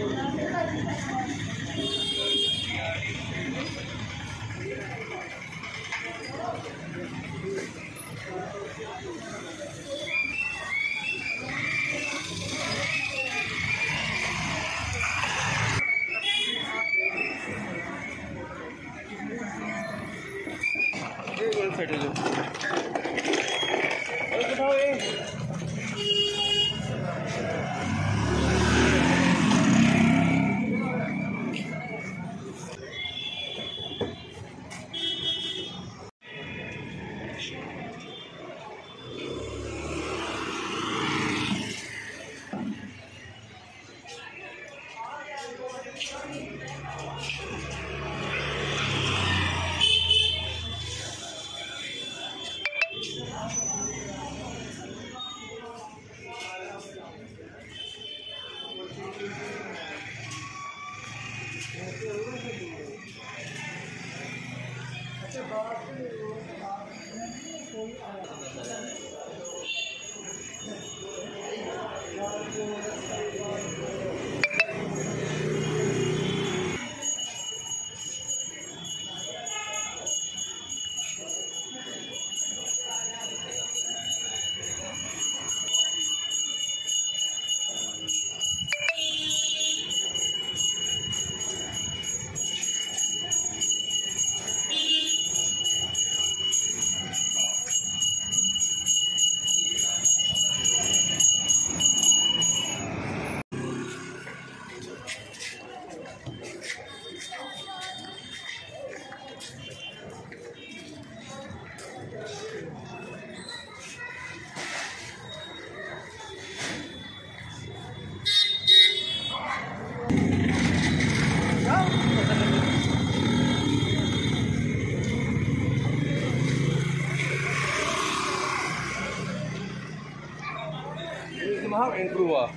improve.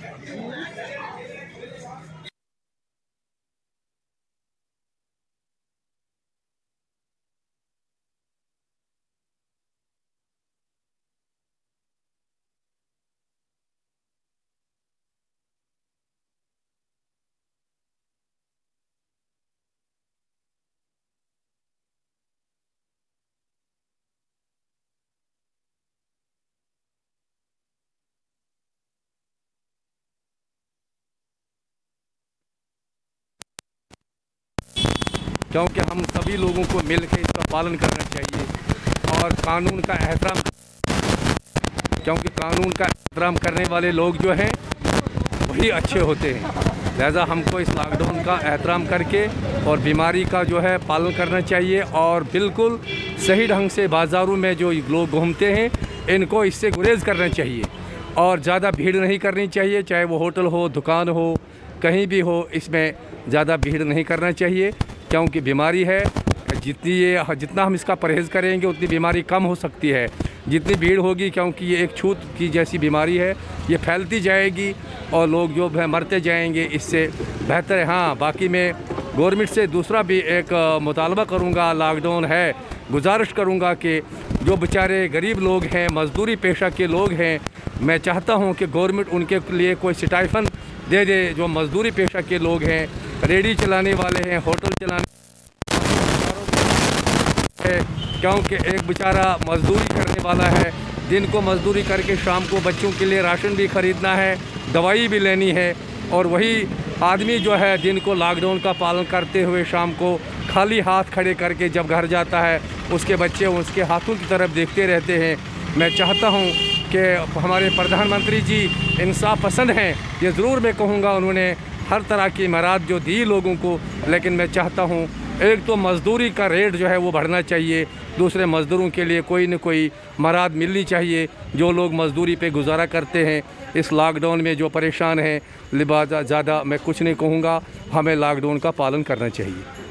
क्योंकि हम सभी लोगों को मिलकर इसका पालन करना चाहिए और कानून का एहतराम, क्योंकि कानून का एहतराम करने वाले लोग जो हैं वही अच्छे होते हैं। लिहाजा हमको इस लॉकडाउन का एहतराम करके और बीमारी का जो है पालन करना चाहिए और बिल्कुल सही ढंग से बाज़ारों में जो लोग घूमते हैं इनको इससे गुरेज करना चाहिए और ज़्यादा भीड़ नहीं करनी चाहिए, चाहे वो होटल हो, दुकान हो, कहीं भी हो, इसमें ज़्यादा भीड़ नहीं करना चाहिए क्योंकि बीमारी है। जितना हम इसका परहेज़ करेंगे उतनी बीमारी कम हो सकती है। जितनी भीड़ होगी, क्योंकि ये एक छूत की जैसी बीमारी है, ये फैलती जाएगी और लोग जो है मरते जाएंगे। इससे बेहतर है। हाँ, बाकी मैं गवर्नमेंट से दूसरा भी एक मुतालबा करूँगा, लॉकडाउन है, गुजारिश करूँगा कि जो बेचारे गरीब लोग हैं, मज़दूरी पेशा के लोग हैं, मैं चाहता हूँ कि गवर्नमेंट उनके लिए कोई स्टाइफन दे दे। जो मज़दूरी पेशा के लोग हैं, रेडी चलाने वाले हैं, होटल चलाने है, क्योंकि एक बेचारा मज़दूरी करने वाला है, दिन को मज़दूरी करके शाम को बच्चों के लिए राशन भी ख़रीदना है, दवाई भी लेनी है, और वही आदमी जो है दिन को लॉकडाउन का पालन करते हुए शाम को खाली हाथ खड़े करके जब घर जाता है, उसके बच्चे उसके हाथों की तरफ देखते रहते हैं। मैं चाहता हूं कि हमारे प्रधानमंत्री जी इंसाफ पसंद हैं, ये ज़रूर मैं कहूँगा। उन्होंने हर तरह की मराद जो दी लोगों को, लेकिन मैं चाहता हूँ एक तो मज़दूरी का रेट जो है वो बढ़ना चाहिए, दूसरे मज़दूरों के लिए कोई न कोई मराद मिलनी चाहिए। जो लोग मज़दूरी पे गुजारा करते हैं इस लॉकडाउन में, जो परेशान हैं, लिहाजा ज़्यादा मैं कुछ नहीं कहूँगा, हमें लॉकडाउन का पालन करना चाहिए।